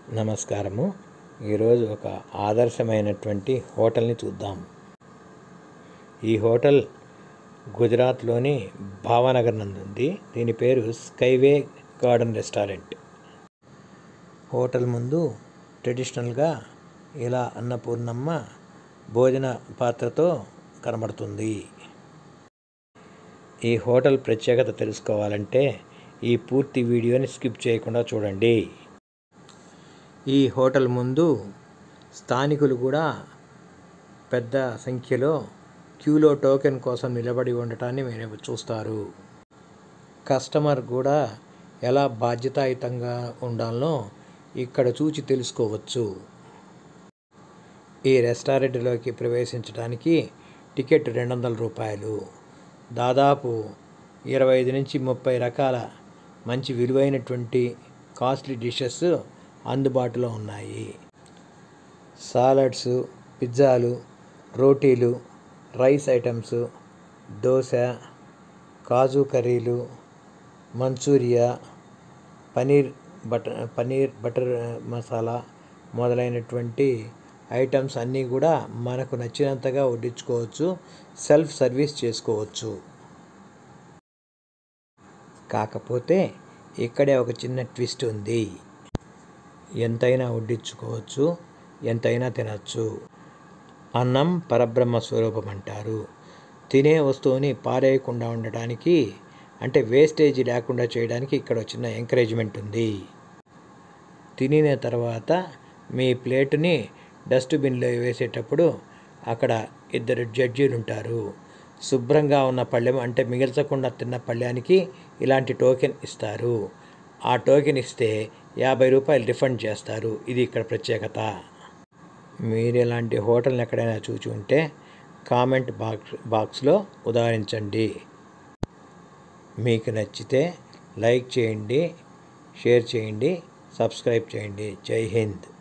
నమస్కారము. ఈరోజు ఒక ఆదర్శమైనటువంటి హోటల్ని చూద్దాం. ఈ హోటల్ గుజరాత్లోని భావనగర్ నందు ఉంది. దీని పేరు స్కైవే గార్డెన్ రెస్టారెంట్. హోటల్ ముందు ట్రెడిషనల్గా ఇలా అన్నపూర్ణమ్మ భోజన పాత్రతో కనబడుతుంది. ఈ హోటల్ ప్రత్యేకత తెలుసుకోవాలంటే ఈ పూర్తి వీడియోని స్కిప్ చేయకుండా చూడండి. ఈ హోటల్ ముందు స్థానికులు కూడా పెద్ద సంఖ్యలో క్యూలో టోకెన్ కోసం నిలబడి ఉండటాన్ని మీరు చూస్తారు. కస్టమర్ కూడా ఎలా బాధ్యతాయుతంగా ఉండాలనో ఇక్కడ చూచి తెలుసుకోవచ్చు. ఈ రెస్టారెంట్లోకి ప్రవేశించడానికి టికెట్ 200 రూపాయలు. దాదాపు 25 నుంచి 30 రకాల మంచి విలువైనటువంటి కాస్ట్లీ డిషెస్ అందుబాటులో ఉన్నాయి. సాలడ్స్, పిజ్జాలు, రోటీలు, రైస్ ఐటమ్స్, దోశ, కాజు కర్రీలు, మంచూరియా, పనీర్ బటర్ మసాలా మొదలైనటువంటి ఐటమ్స్ అన్నీ కూడా మనకు నచ్చినంతగా వడ్డించుకోవచ్చు. సెల్ఫ్ సర్వీస్ చేసుకోవచ్చు. కాకపోతే ఇక్కడే ఒక చిన్న ట్విస్ట్ ఉంది. ఎంతైనా వడ్డించుకోవచ్చు, ఎంతైనా తినచ్చు. అన్నం పరబ్రహ్మ స్వరూపం అంటారు. తినే వస్తువుని పారేయకుండా ఉండడానికి, అంటే వేస్టేజ్ లేకుండా చేయడానికి ఇక్కడ చిన్న ఎంకరేజ్మెంట్ ఉంది. తినిన తర్వాత మీ ప్లేటుని డస్ట్బిన్లో వేసేటప్పుడు అక్కడ 2 జడ్జీలు ఉంటారు. శుభ్రంగా ఉన్న పళ్ళెం, అంటే మిగల్చకుండా తిన్న పళ్ళానికి ఇలాంటి టోకెన్ ఇస్తారు. ఆ టోకెన్ ఇస్తే 50 రూపాయలు రిఫండ్ చేస్తారు. ఇది ఇక్కడ ప్రత్యేకత. మీరు ఇలాంటి హోటల్ని ఎక్కడైనా చూసి ఉంటే కామెంట్ బాక్స్లో ఉదహరించండి. మీకు నచ్చితే లైక్ చేయండి, షేర్ చేయండి, సబ్స్క్రైబ్ చేయండి. జై హింద్.